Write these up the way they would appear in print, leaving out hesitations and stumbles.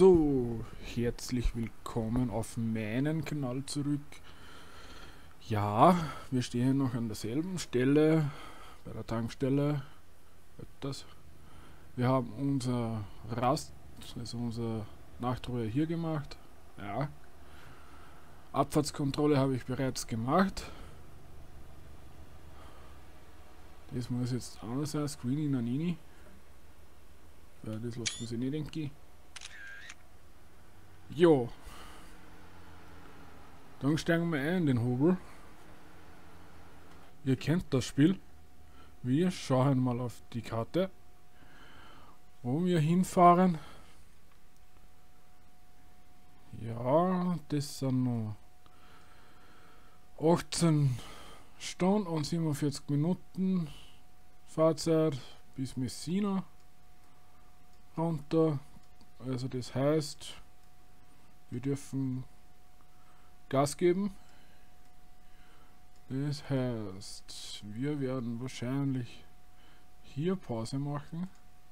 So, herzlich willkommen auf meinen Kanal zurück. Ja, wir stehen noch an derselben Stelle, bei der Tankstelle. Wir haben unser Rast, also unser Nachtruhe hier gemacht. Ja. Abfahrtskontrolle habe ich bereits gemacht. Das muss jetzt anders sein, Screen in Anini. Ja, das lässt man sich nicht denken. Jo. Dann steigen wir ein in den Hobel. Ihr kennt das Spiel. Wir schauen mal auf die Karte, wo wir hinfahren. Ja, das sind noch 18 Stunden und 47 Minuten Fahrzeit bis Messina runter. Also das heißt, wir dürfen Gas geben. Das heißt, wir werden wahrscheinlich hier Pause machen.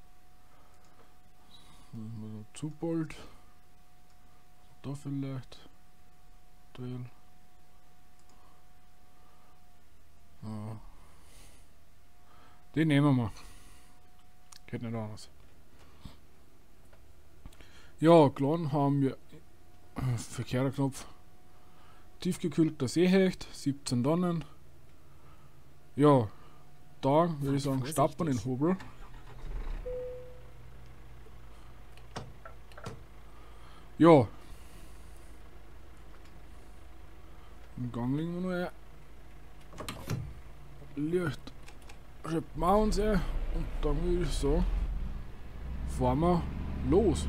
Zu bald. Da vielleicht. Teil. Ja. Den nehmen wir. Geht nicht anders. Ja, klar haben wir verkehrter Knopf. Tiefgekühlter Seehecht, 17 Tonnen. Ja, da würde ich sagen, starten wir den Hobel. Ja. Im Gang legen wir noch ein. Licht schöpfen wir uns ein. Und dann würde ich sagen, fahren wir los.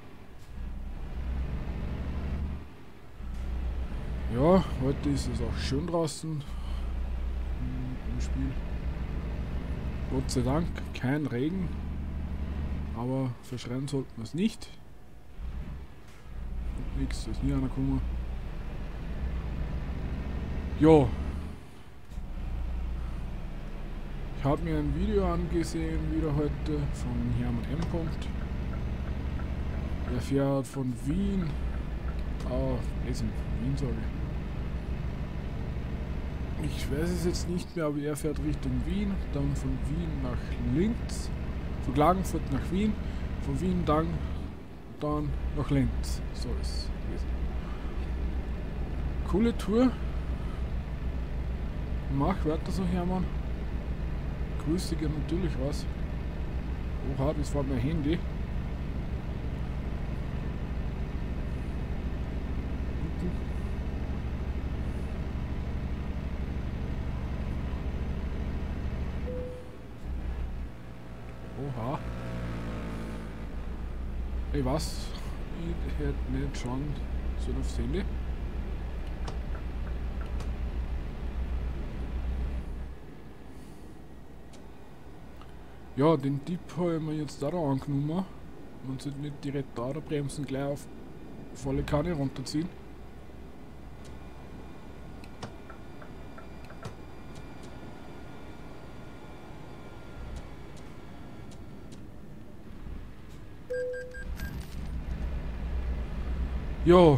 Ja, heute ist es auch schön draußen im Spiel. Gott sei Dank kein Regen, aber verschreien sollten wir es nicht. Und nichts, da ist nie einer gekommen. Ja. Ich habe mir ein Video angesehen, wieder heute, von Hermann M. Der fährt von Wien, Wien sage ich. Ich weiß es jetzt nicht mehr, aber er fährt Richtung Wien, dann von Wien nach Linz, von Klagenfurt nach Wien, von Wien dann nach Linz. So ist es gewesen. Coole Tour. Mach weiter so, Hermann. Grüße dir natürlich raus. Oha, das war mein Handy. Oha. Ey, was? Ich hätte nicht schon so aufs Handy. Ja, den Tipp habe ich mir jetzt da angenommen. Man sollte nicht direkt da bremsen, gleich auf volle Kanne runterziehen. Jo.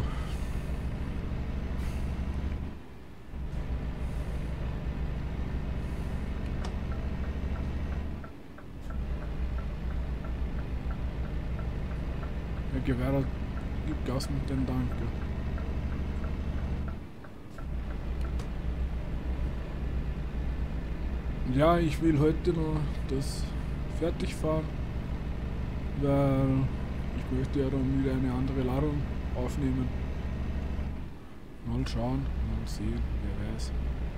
Der Gewehrer gibt Gas mit dem Danke. Ja, ich will heute noch das fertig fahren, weil ich möchte ja dann wieder eine andere Ladung aufnehmen. Mal schauen, mal sehen, wer weiß.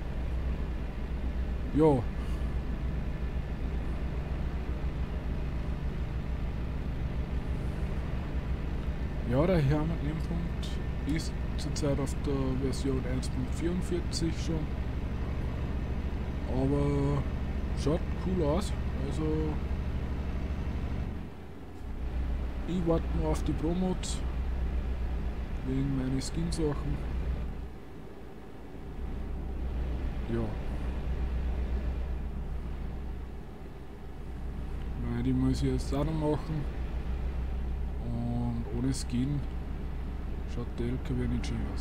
Jo. Ja, der Hermann M. ist zurzeit auf der Version 1.44 schon. Aber schaut cool aus. Also ich warte nur auf die Promos wegen meine Skin-Sachen. Ja. Weil die muss ich jetzt auch noch machen. Und ohne Skin schaut der LKW nicht schön aus.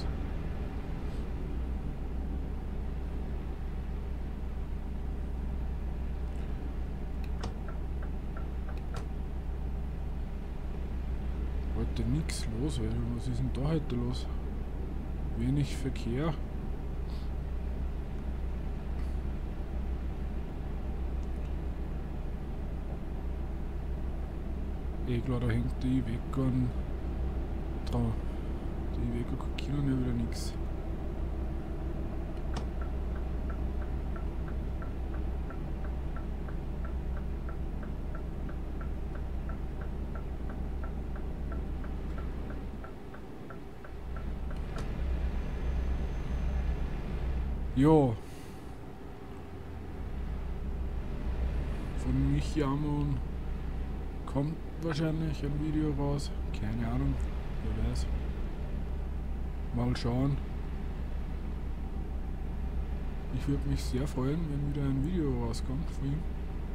Heute nichts los, weil was ist denn da heute los? Wenig Verkehr. Klar, da hängt die Iveco dran. Die Iveco können ja wieder nichts. Ja. Von Michi Amon kommt wahrscheinlich ein Video raus. Keine Ahnung. Wer weiß. Mal schauen. Ich würde mich sehr freuen, wenn wieder ein Video rauskommt von ihm.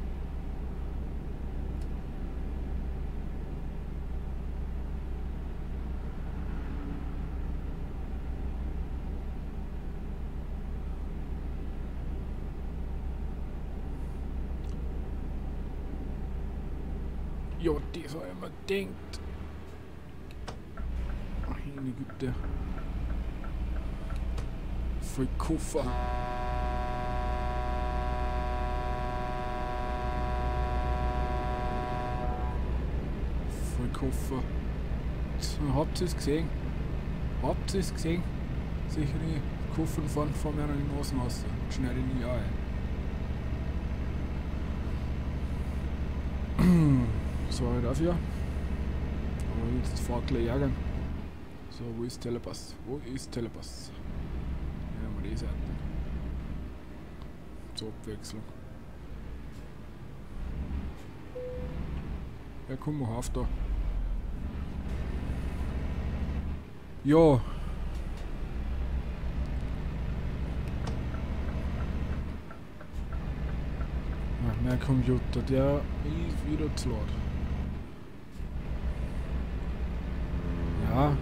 Ja, das habe ich mir gedacht. Meine Güte. Voll Koffer. Voll Koffer. Habt ihr es gesehen? Habt ihr es gesehen? Sicher die Koffer fahren vor mir an den Nasen raus. Schneide ich nie ein. Sorry dafür. Aber jetzt fahrt gleich ärgern. So, wo ist Telepass? Wo ist Telepass? Ja, mal die Seiten. Zur Abwechslung. Ja, komm mal auf da. Ja. Mein Computer, der ist wieder zu laut. Ja.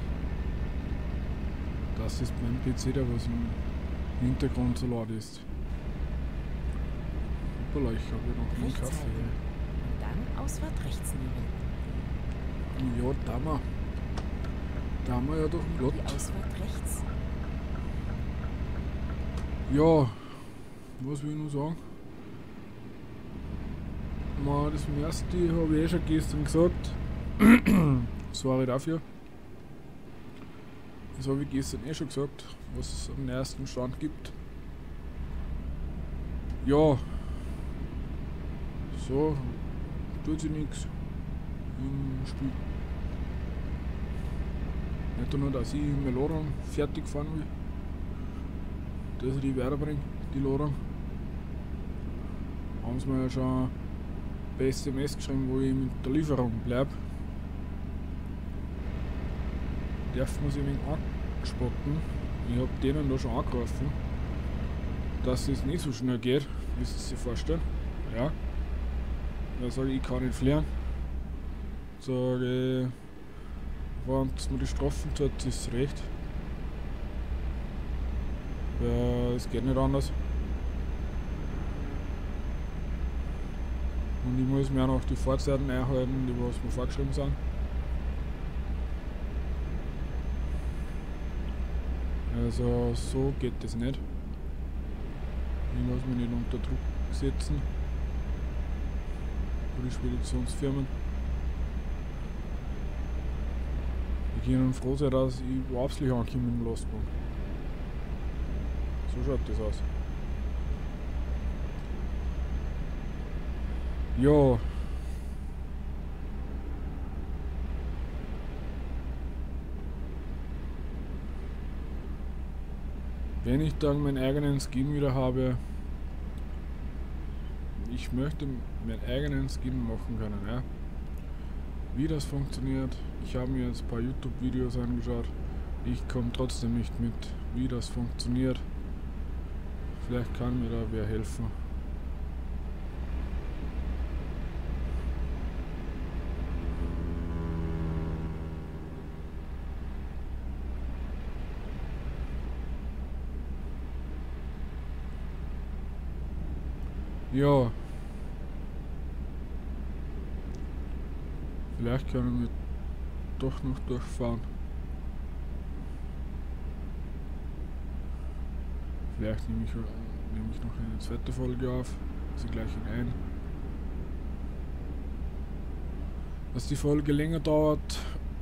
Das ist mein PC, der was im Hintergrund so laut ist. Hoppala, ich habe ja noch einen Kaffee. Und dann Ausfahrt rechts nehmen. Ja, da haben wir ja doch einen Gott. Die Ausfahrt rechts. Ja, was will ich noch sagen? Das meiste habe ich schon gestern gesagt. Sorry dafür. Das habe ich gestern schon gesagt, was es am ersten Stand gibt. Ja. So, tut sich nichts im Spiel. Nicht nur, dass ich meine Ladung fertig fahren will, dass ich die weiterbringe, die Ladung. Haben sie mir ja schon bei SMS geschrieben, wo ich mit der Lieferung bleibe. Darf man sich ein wenig anspotten. Ich habe denen da schon angerufen, dass es nicht so schnell geht, wie sie sich vorstellen. Ja. Da sage ich kann nicht fliehen. Sage, wenn mir die Strafen zahlt, ist es recht. Es geht nicht anders. Und ich muss mir auch noch die Fahrzeiten einhalten, die was mir vorgeschrieben sind. Also so geht das nicht. Ich muss mich nicht unter Druck setzen. Für die Speditionsfirmen. Ich kann froh sein, dass ich überhaupt nicht ankomme mit dem Lastwagen. So schaut das aus. Ja. Wenn ich dann meinen eigenen Skin wieder habe, ich möchte meinen eigenen Skin machen können, ja. Wie das funktioniert, ich habe mir jetzt ein paar YouTube-Videos angeschaut. Ich komme trotzdem nicht mit, wie das funktioniert. Vielleicht kann mir da wer helfen. Ja. Vielleicht können wir doch noch durchfahren. Vielleicht nehme ich noch eine zweite Folge auf. Also gleich in ein. Dass die Folge länger dauert.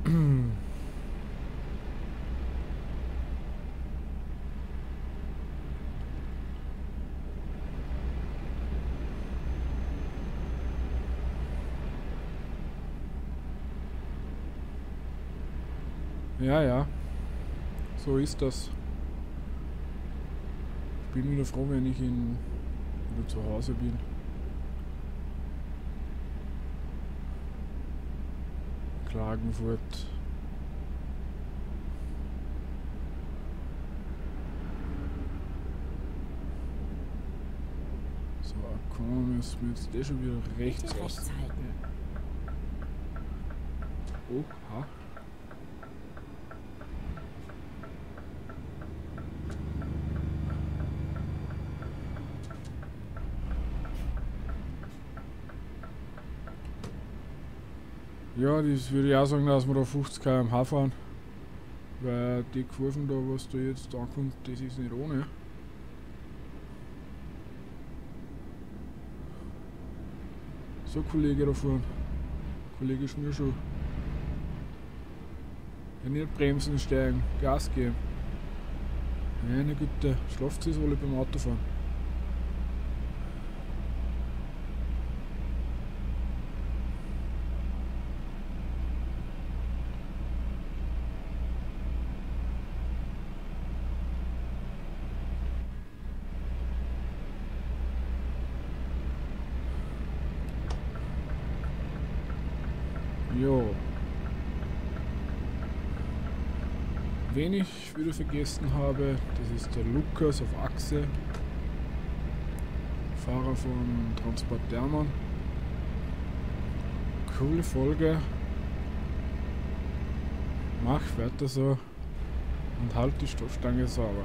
Ja, ja. So ist das. Ich bin wieder froh, wenn ich wieder zu Hause bin. Klagenfurt. So, komm, müssen wir jetzt schon wieder rechts Bitte raus. rechts halten. Oha. Ja, das würde ich auch sagen, dass wir da 50 km/h fahren. Weil die Kurven da, was da jetzt ankommt, das ist nicht ohne. So, Kollege da fahren. Kollege Schnürschuh. Ja, nicht bremsen, steigen, Gas geben. Meine Güte, schlaft ihr alle beim Autofahren? Jo. Wen ich wieder vergessen habe, das ist der Lukas auf Achse. Fahrer von Transport Dermann. Coole Folge. Mach weiter so und halt die Stoffstange sauber.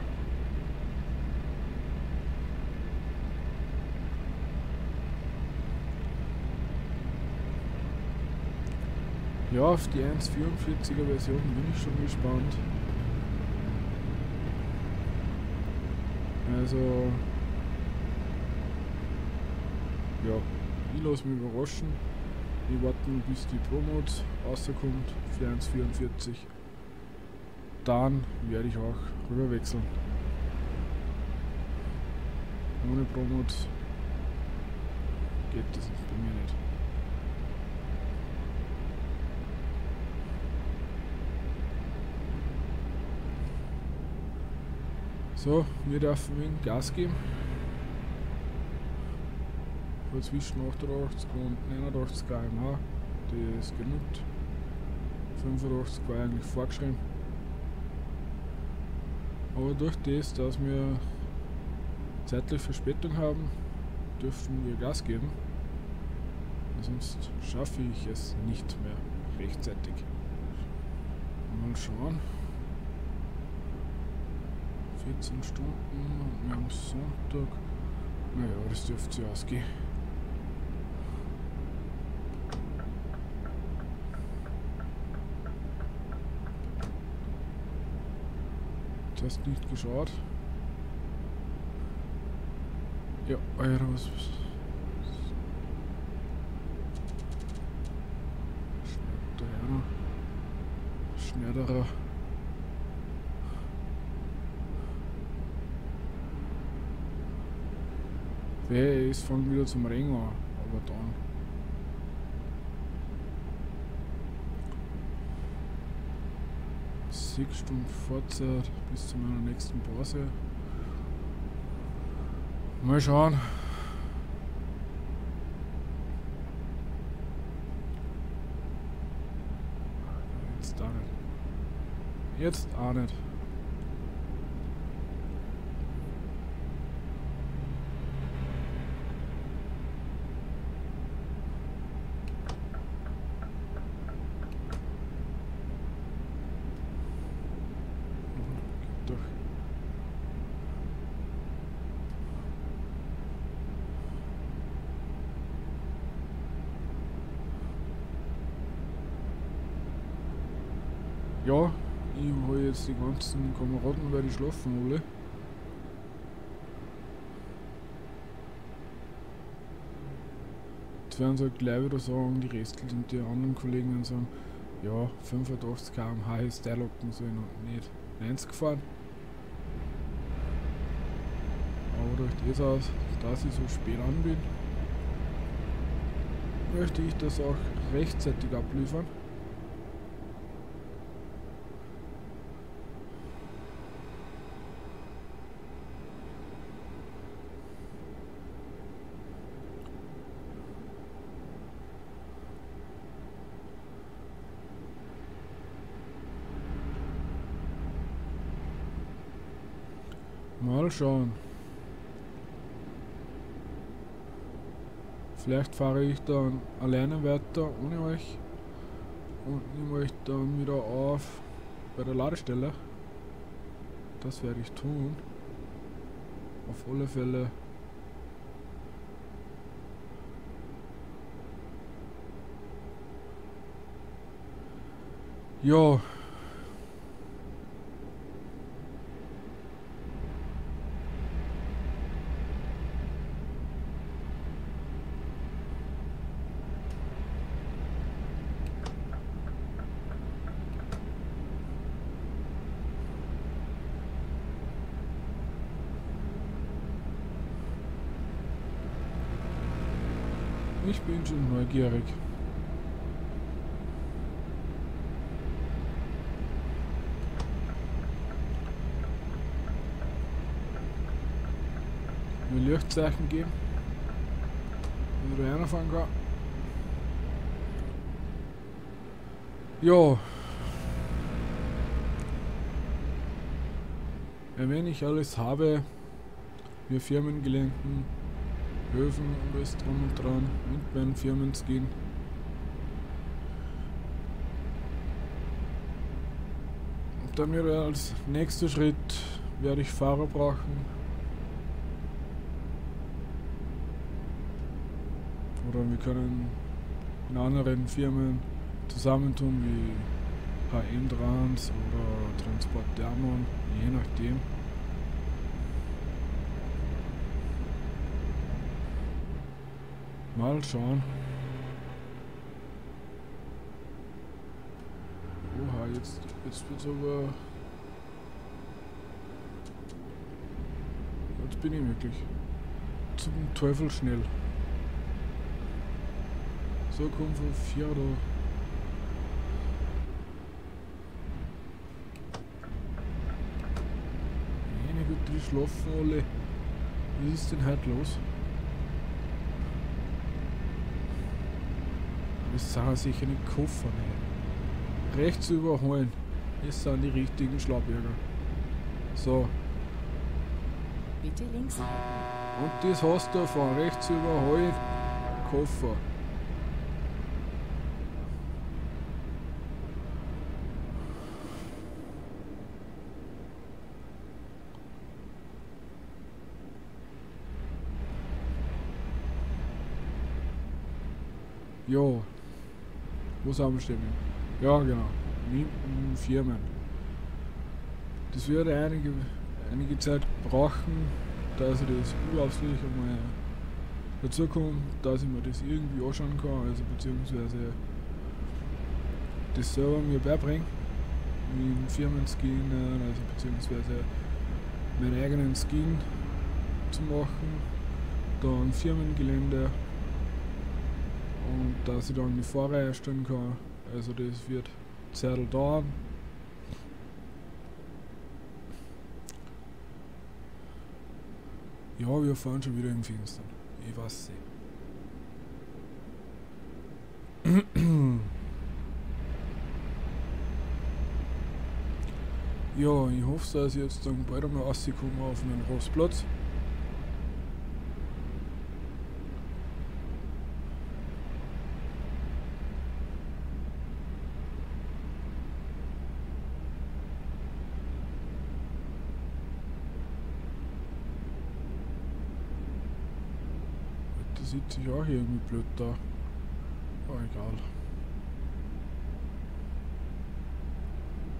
Ja, auf die 1.44er Version bin ich schon gespannt. Also, ja, ich lasse mich überraschen. Wir warten, bis die Pro-Mode rauskommt für 1.44. Dann werde ich auch rüber wechseln. Ohne Pro-Mode geht das bei mir nicht. So, wir dürfen wegen Gas geben. Zwischen 88 und 89 km/h. Das ist genug. 85 war eigentlich vorgeschrieben. Aber durch das, dass wir zeitlich Verspätung haben, dürfen wir Gas geben. Sonst schaffe ich es nicht mehr rechtzeitig. Mal schauen. 14 Stunden und wir haben Sonntag. Naja, das dürfte ja ausgehen. Du hast nicht geschaut. Ja, Euros. Schneiderer. Wer ist fängt wieder zum Regen an, aber dann. Sechs Stunden Fahrzeit bis zu meiner nächsten Pause. Mal schauen. Jetzt auch nicht. Jetzt auch nicht. Ja, ich habe jetzt die ganzen Kameraden, weil die schlafen alle. Jetzt werden sie halt gleich wieder sagen, die restlichen, die anderen Kollegen werden sagen, ja, 85 km/h ist der locken sollen und nicht 90 gefahren. Aber durch das aus, dass ich so spät an bin, möchte ich das auch rechtzeitig abliefern. Mal schauen. Vielleicht fahre ich dann alleine weiter ohne euch und nehme euch dann wieder auf bei der Ladestelle. Das werde ich tun. Auf alle Fälle. Ja. Ich bin schon neugierig. Mir Lichtzeichen geben. Wenn da reinfahren kann. Ja. Wenn ich alles habe, wir Firmengelenken, Höfen und alles drum und dran und meinen Firmen zu gehen. Und dann wieder als nächster Schritt werde ich Fahrer brauchen. Oder wir können in anderen Firmen zusammentun wie HM Trans oder Transport Dermon, je nachdem. Mal schauen. Oha, jetzt wird's aber. Jetzt bin ich wirklich zum Teufel schnell. So kommt von 4 da. Meine Güte, die schlafen alle. Was ist denn heute los? Das sind sicher nicht Koffer, ne? Rechts überholen. Das sind die richtigen Schlauberger. So. Bitte links halten. Und das hast du von rechts überholen. Koffer. Jo. Wo sind wir stehen? Ja, genau. Firmen. Das wird einige Zeit brauchen, dass ich das überhaupt einmal dazu komme, dass ich mir das irgendwie anschauen kann, also beziehungsweise das selber mir beibringen, wie Firmen skinnen, also beziehungsweise meinen eigenen Skin zu machen, dann Firmengelände und dass ich dann die Fahrer erstellen kann, also das wird Zeit dauern. Ja, wir fahren schon wieder im Finstern. Ich weiß nicht. Ja, ich hoffe, dass ich jetzt dann bald einmal rauskomme auf meinen Rastplatz. Da sitze ich auch irgendwie blöd da. Aber egal.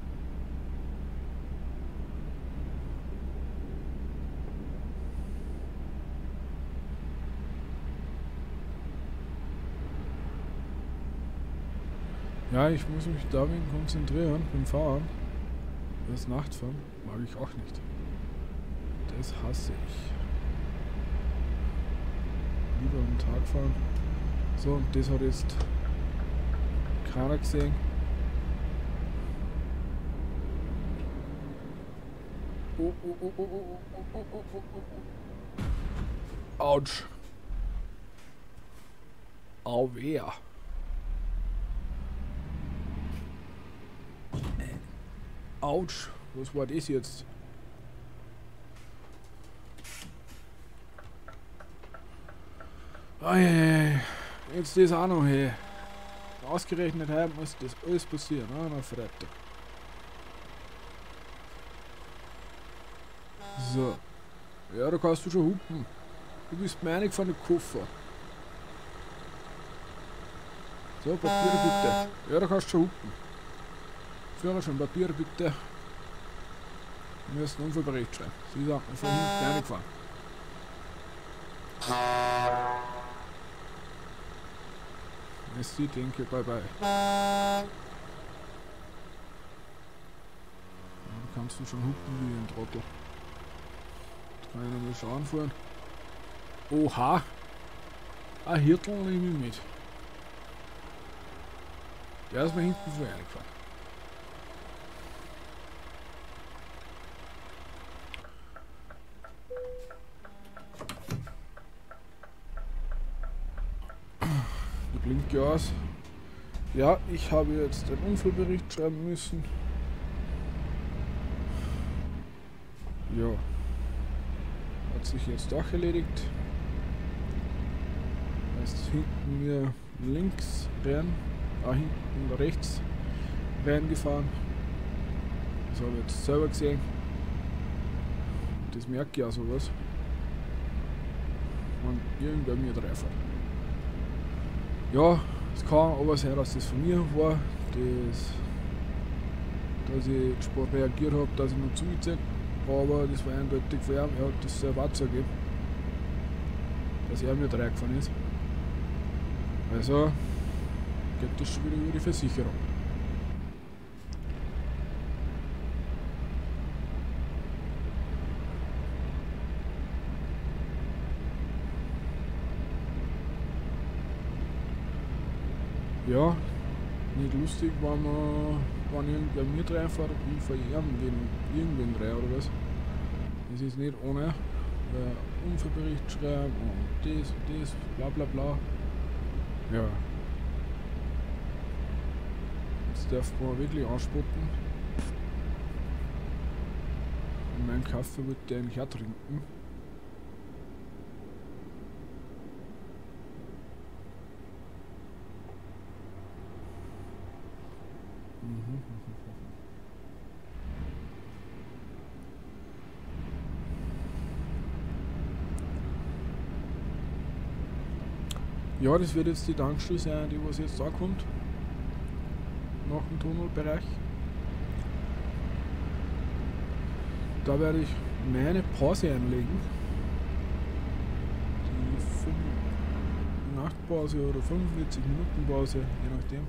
Ja, ich muss mich dagegen konzentrieren beim Fahren. Das Nachtfahren mag ich auch nicht. Das hasse ich. Lieber am Tag fahren. So, und das hat jetzt keiner gesehen. Oh, oh, oh, oh, oh, oh, oh, oh, oh, oh. Autsch. Au wer. Autsch. Was war das jetzt? Eieiei. Jetzt das auch noch, hey. Ausgerechnet heute muss das alles passieren, ne? Am Freitag. So. Ja, da kannst du schon hupen. Du bist meinig von den Koffer. So, Papiere bitte. Ja, da kannst du schon hupen. Führerschein, Papiere bitte. Wir müssen einen Unfallbericht schreiben. Sie sagen, von hinten reingefahren. Merci, denke, bye bye. Ja, du kannst du schon hupen wie ein Trottel. Jetzt kann ich nochmal schauen fahren. Oha! Ein Hirtel nehme ich mit. Der ist mir hinten vorher reingefahren. Der blinkt ja aus. Ja, ich habe jetzt einen Unfallbericht schreiben müssen. Ja. Hat sich jetzt auch erledigt. Heißt hinten mir links rein, hinten rechts reingefahren. Das habe ich jetzt selber gesehen. Das merke ich auch sowas. Wenn irgendwer mir reinfährt. Ja, es kann aber sein, dass das von mir war, dass ich spät reagiert habe, dass ich noch zugezogen habe, aber das war eindeutig von ihm. Er hat das selber auch zugegeben, dass er mir reingefahren ist. Also geht das schon wieder über die Versicherung. Ja, nicht lustig, wenn irgendwer mit reinfährt, ich von irgendwen rein oder was. Das ist nicht ohne Unfallbericht schreiben und das, bla bla bla. Ja. Jetzt darf man wirklich anspotten. Und meinen Kaffee würde ich eigentlich auch trinken. Ja, das wird jetzt die Tankstelle sein, die was jetzt da kommt. Nach dem Tunnelbereich. Da werde ich meine Pause einlegen. Die Nachtpause oder 45 Minuten Pause, je nachdem.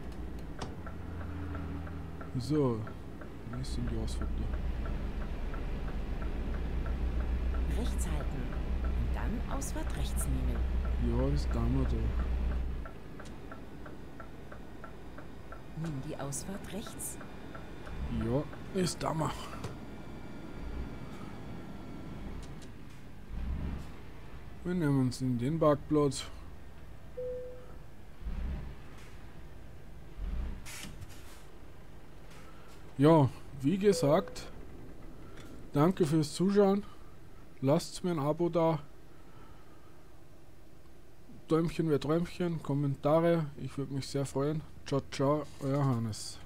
So, wie ist denn die Ausfahrt da? Rechts halten und dann Ausfahrt rechts nehmen. Ja, das tun wir da. Nimm die Ausfahrt rechts. Ja, das tun wir. Wir nehmen uns in den Parkplatz. Ja, wie gesagt, danke fürs Zuschauen. Lasst mir ein Abo da. Däumchen wäre Träumchen, Kommentare. Ich würde mich sehr freuen. Ciao, ciao, euer Hannes.